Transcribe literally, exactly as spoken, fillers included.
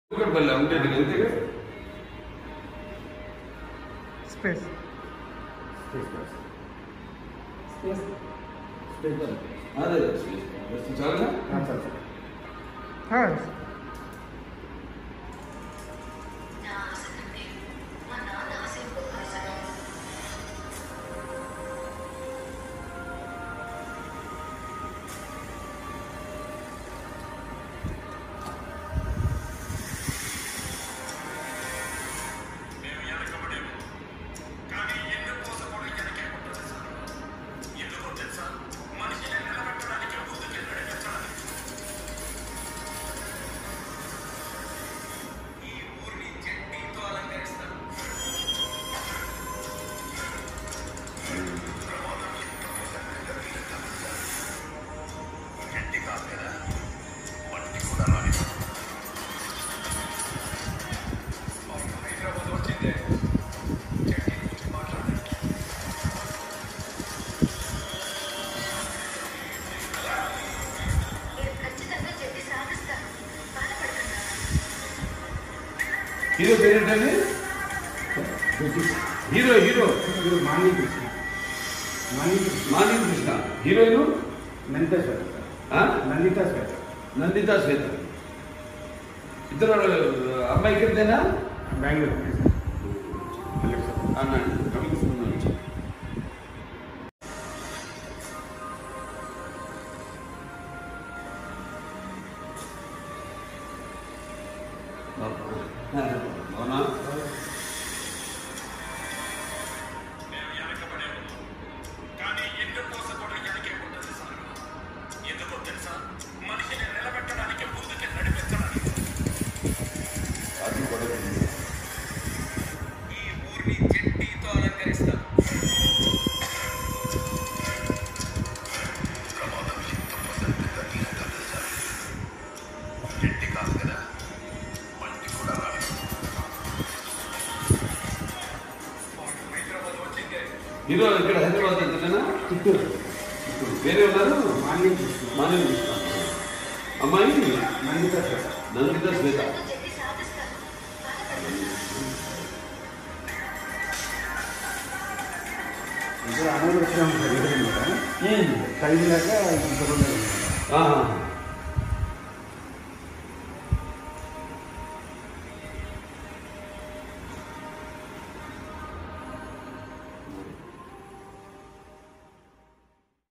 బల్ల ఉండేది అంతేగా స్పేస్ స్పేస్ స్పేస్ స్పేస్ అదే స్పేస్ చాలుగా హా హీరో పేరేంటండి hero hero morning Krishna morning morning Krishna heroine Nanditha Swetha Nanditha Swetha Nanditha Swetha ఇద్దరు అమ్మాయి ఇక్కడిదేనా బెంగళూరు అన్నాడు అవునా కానీ ఎందుకు మోసపోవడం వెనకే ఉంటుంది సార్ ఎందుకో తెలుసా మనిషిని నిలబెట్టడానికి ముందుకి నడిపించడానికి ఈ ఊరిని చెట్టితో అలంకరిస్తారు ప్రమాదం ఎంత ప్రసక్తిగా తెలుసా చెట్టి కాదు కదా మట్టి కూడా రాదు హైదరాబాద్ వచ్చిందే హీరో ఇక్కడ హైదరాబాద్ అంతేనా చిత్తూరు చిత్తూరు వేరే ఉన్నారు మార్నింగ్ కృష్ణ మార్నింగ్ కృష్ణ అమ్మాయి నందిత శ్వేత నందిత శ్వేత ఇప్పుడు అమలు వచ్చిన కలిగినాక ఇంకొక ఆహా